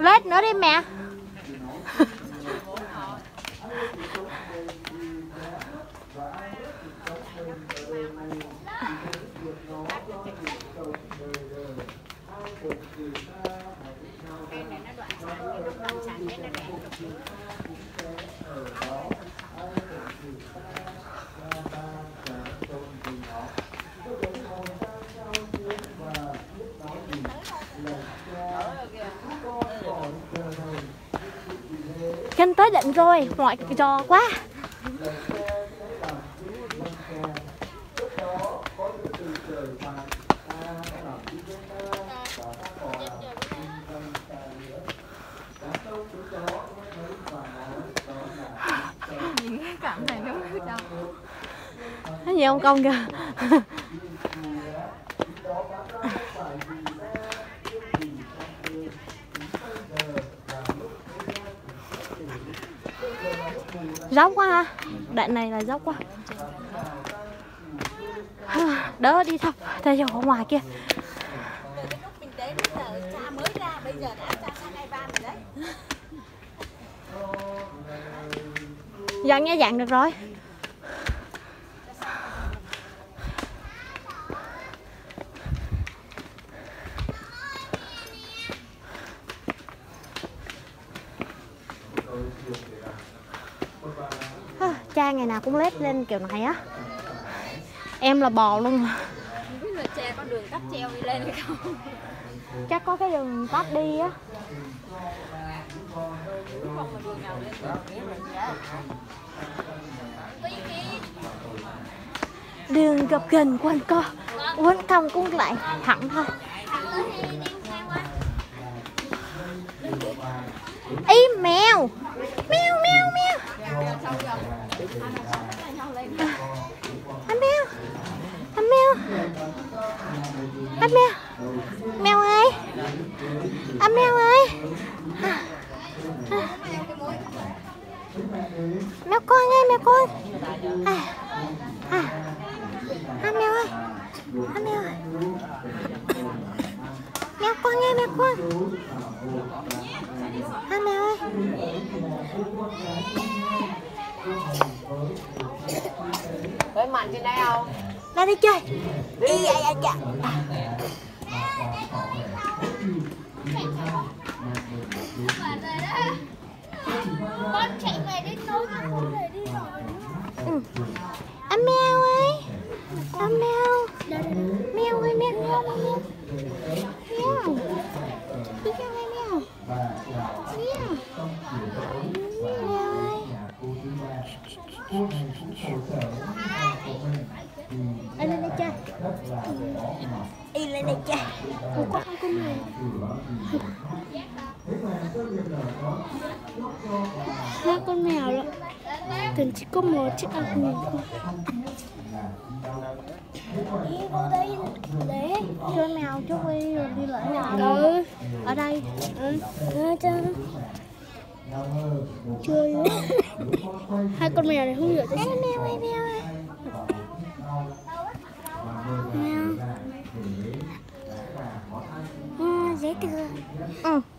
Lết nữa đi mẹ. Chân tới định rồi, mọi trò quá. Nhìn cái cảnh này nó mới đâu. Thấy gì không công kìa. Dốc quá ha. Đoạn này là dốc quá. Đỡ đi thôi. Theo cho ở ngoài kia. Từ cái lúc kinh tế đến giờ cha mới ra, bây giờ đã cha sang hai ba rồi đấy. Dặn nha, dặn được rồi. Cha ngày nào cũng lết lên kiểu này á. Em là bò luôn mà. Không biết là cha có đường cáp treo đi lên hay không? Chắc có cái đường tắt đi á. Không mà đường nào lên Đường gập ghềnh quanh co, uốn cong cũng lại thẳng thôi. Ý mèo, mèo mèo mèo. Anh mèo, anh mèo, anh mèo, mèo ơi, anh mèo ơi. Mèo con ơi, mèo con. Anh mèo ơi, anh mèo ơi. Mèo con ơi, mèo con. Anh mèo ơi. Với mạnh trên đây không? Ra đi chơi. Đi dạ dạ dạ. Con chạy về đến nơi mà không về đi rồi. Anh mèo ơi. Anh mèo. Mèo ơi, mèo mèo mèo. Mèo. Đi ra đây mèo. Mèo. Mèo ơi. Anh lên đây chơi. Đi lên đây chơi. Ủa có hai con mèo. Hai con mèo lắm. Cần chỉ có một chiếc áo ngủ. Đi vô đây để Cho mèo chú đi rồi đi lại nào. ừ. Ở đây. Cho chơi hai con mèo này không hiểu tại sao. Mèo ơi, mèo ơi. Mèo dễ thương. Ừ.